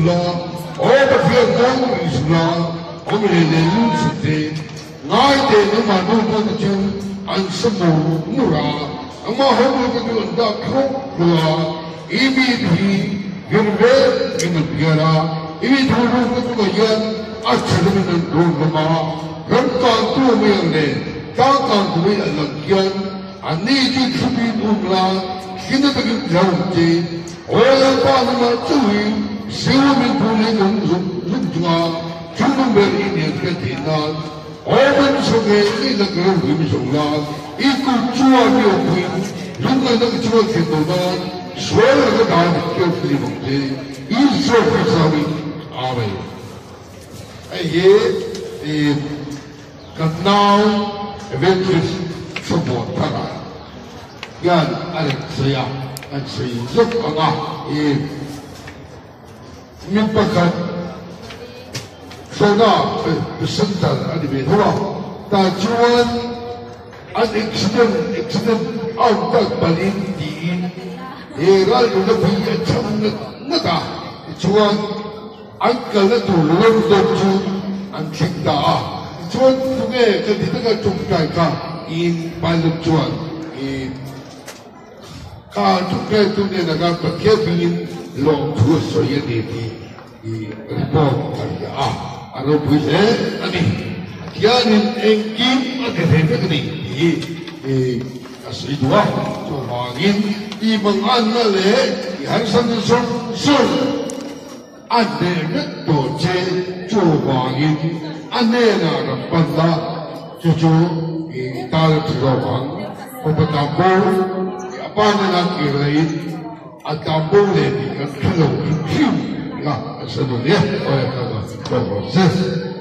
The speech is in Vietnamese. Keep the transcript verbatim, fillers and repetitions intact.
Isula, all the fear of Isula, Omele Lucite, Night and Manu and Samu Mura, and Mahomu and Dakro, Ibi, Gilbert in the Piera, Ibi to the Yan, Achalim and Roma, Ramkan to me and then, Kankan to me and Lakian, and need to be Umla. Kita pergi jauh orang Panama cuy, siapa boleh nunggu nunggu, cuma beri dia ketina, orang sungai ini negara ini sungai, ikut cuaca dia pun, nunggu nak cuaca ketuan, suara ketan kiri bukti, isu fisami, awe. Ini eh kenal eventus semua tanah. Yan Alex saya, Alex saya, zuk angah, eh, mimpakan, sana, besental, ada betul, tajuan, an accident, accident, out balik diin, eh, kalau lebih macam nada, tajuan, angkal itu lembut tu, angkik dah, tajuan tu ke, ketika kita jumpai kah, in balik tajuan, eh. Kalau kita tu ni nak pakai pin long tu saya ni di report kerja ah, ada bukan? Ani, kian engkim ada apa ni? Eh, asal dua, tu mungkin di mana le, yang sana sun sun, ada tu je, tu mungkin, ada nak benda, cucu, eh, tahu tu orang, apa tahu? Apa nak kira atau boleh kalau hidup, ya sebenarnya oleh kalau proses